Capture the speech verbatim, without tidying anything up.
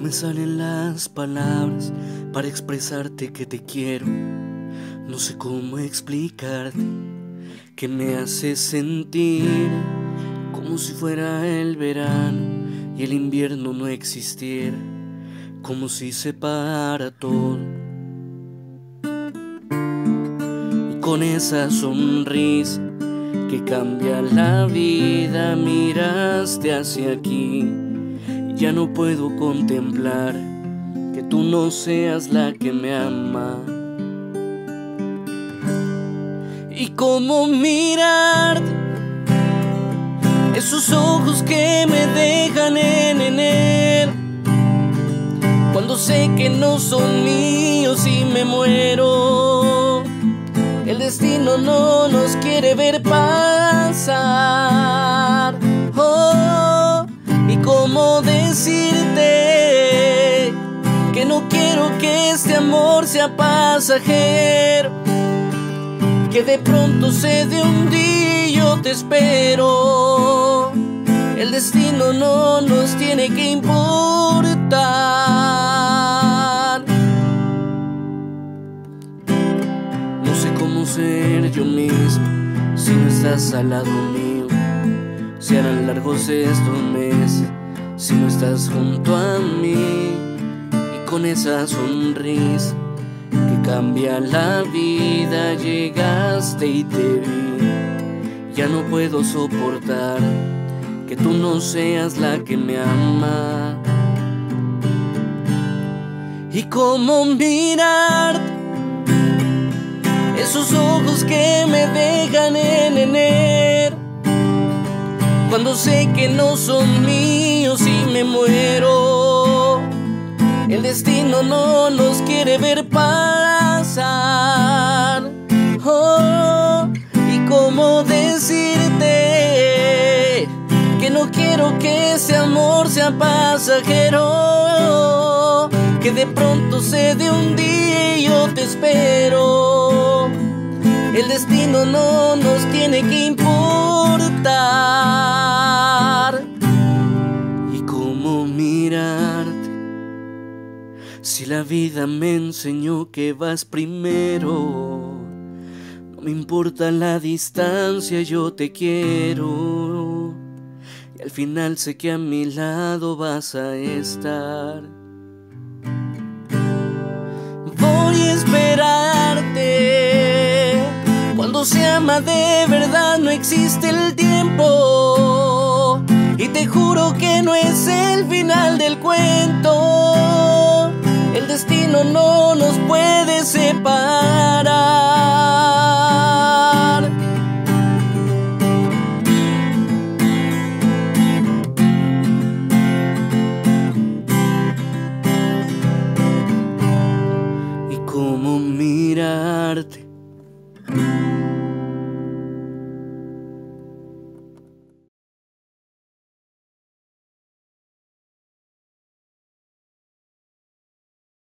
me salen las palabras para expresarte que te quiero. No sé cómo explicarte que me hace sentir como si fuera el verano y el invierno no existiera, como si se para todo. Y con esa sonrisa que cambia la vida, miraste hacia aquí y ya no puedo contemplar que tú no seas la que me ama. Y cómo mirarte, esos ojos que me dejan en enero, cuando sé que no son míos y me muero. El destino no nos quiere ver pasar. Oh, y cómo decirte que no quiero que este amor sea pasajero, que de pronto se dé un día y yo te espero. El destino no nos tiene que importar. No sé cómo ser yo mismo si no estás al lado mío. Si harán largos estos meses si no estás junto a mí. Y con esa sonrisa que cambia la vida, llegaste y te vi. Ya no puedo soportar que tú no seas la que me ama. Y cómo mirarte, esos ojos que me dejan en enero, cuando sé que no son míos y me muero. El destino no nos quiere ver pasar. Oh, y cómo decirte que no quiero que ese amor sea pasajero, que de pronto se dé un día y yo te espero. El destino no nos tiene que importar. Y cómo mirarte, si la vida me enseñó que vas primero. No me importa la distancia, yo te quiero. Y al final sé que a mi lado vas a estar. Voy a esperarte. Cuando se ama de verdad no existe el tiempo. Y te juro que no es el final del cuento. El destino no nos puede separar.